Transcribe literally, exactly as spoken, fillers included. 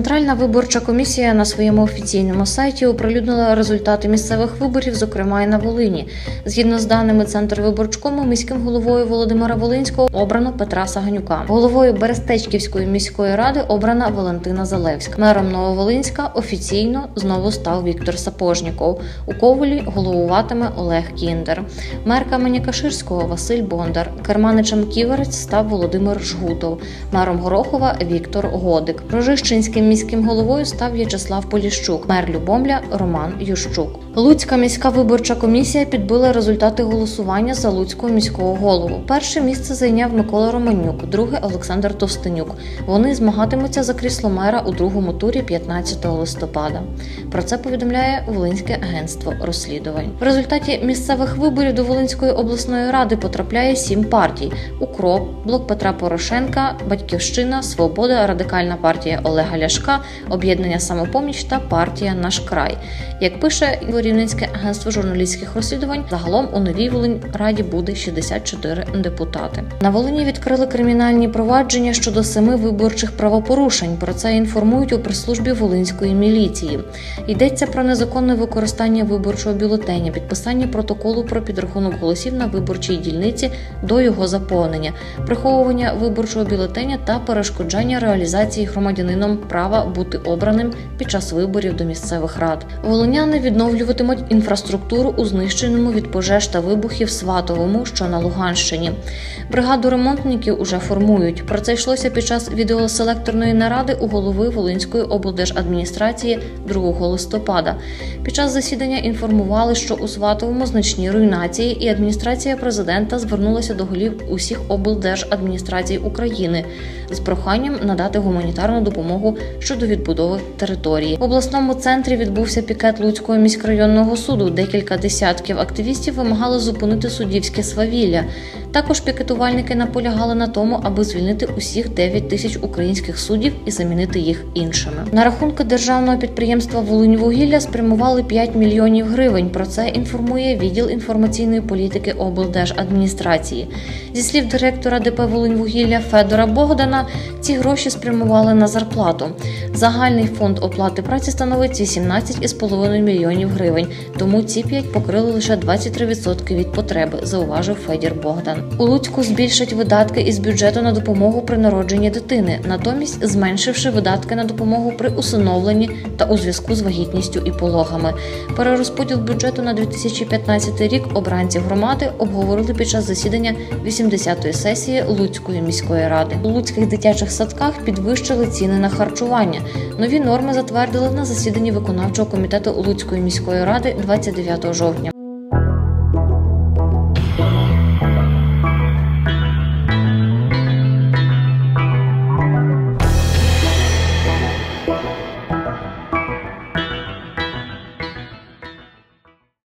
Центральна виборча комісія на своєму офіційному сайті оприлюднила результати місцевих виборів, зокрема і на Волині. Згідно з даними Центрвиборчкому, міським головою Володимира Волинського обрано Петра Саганюка. Головою Берестечківської міської ради обрана Валентина Залевська. Мером Нововолинська офіційно знову став Віктор Сапожніков. У Ковелі головуватиме Олег Кіндер. Мер Каменя-Каширського Василь Бондар. Керманичем Ківерець став Володимир Жгутов. Мером Горохова Віктор Годик. Рожищенським міським головою став В'ячеслав Поліщук. Мер Любомля Роман Ющук. Луцька міська виборча комісія підбила результати голосування за Луцького міського голову. Перше місце зайняв Микола Романюк, друге – Олександр Товстенюк. Вони змагатимуться за крісло мера у другому турі п'ятнадцятого листопада. Про це повідомляє Волинське агентство розслідувань. В результаті місцевих виборів до Волинської обласної ради потрапляє сім партій – «Укроп», «Блок Петра Порошенка», «Батьківщина», «Свобода», Радикальна партія Олега Ляшка, «Об'єднання Самопоміч» та партія «Наш край». Як пише Рівненське агентство журналістських розслідувань, загалом у Новій Волиньраді буде шістдесят чотири депутати. На Волині відкрили кримінальні провадження щодо семи виборчих правопорушень. Про це інформують у прес-службі Волинської міліції. Йдеться про незаконне використання виборчого бюлетеня, підписання протоколу про підрахунок голосів на виборчій дільниці до його заповнення, приховування виборчого бюлетеня та перешкоджання реалізації громадянином права бути обраним під час виборів до місцевих рад. Волиняни відновлюватимуть інфраструктуру у знищеному від пожеж та вибухів Сватовому, що на Луганщині. Бригаду ремонтників уже формують. Про це йшлося під час відеоселекторної наради у голови Волинської облдержадміністрації другого листопада. Під час засідання інформували, що у Сватовому значні руйнації, і адміністрація президента звернулася до голів усіх облдержадміністрацій України з проханням надати гуманітарну допомогу щодо відбудови території. В обласному центрі відбувся пікет Луцького міськрайонного суду. Декілька десятків активістів вимагали зупинити суддівське свавілля. Також пікетувальники наполягали на тому, аби звільнити усіх дев'ять тисяч українських суддів і замінити їх іншими. На рахунки державного підприємства «Волиньвугілля» спрямували п'ять мільйонів гривень. Про це інформує відділ інформаційної політики облдержадміністрації. Зі слів директора ДП «Волиньвугілля» Федора Богдана, ці гроші спрямували на зарплату. Загальний фонд оплати праці становить вісімнадцять цілих п'ять десятих мільйонів гривень, тому ці п'ять покрили лише двадцять три відсотки від потреби, зауважив Федір Богдан. У Луцьку збільшать видатки із бюджету на допомогу при народженні дитини, натомість зменшивши видатки на допомогу при усиновленні та у зв'язку з вагітністю і пологами. Перерозподіл бюджету на дві тисячі п'ятнадцятий рік обранці громади обговорили під час засідання вісімдесятої сесії Луцької міської ради. У луцьких дитячих садках підвищили ціни на харчування. Нові норми затвердили на засіданні виконавчого комітету Луцької міської ради двадцять дев'ятого жовтня.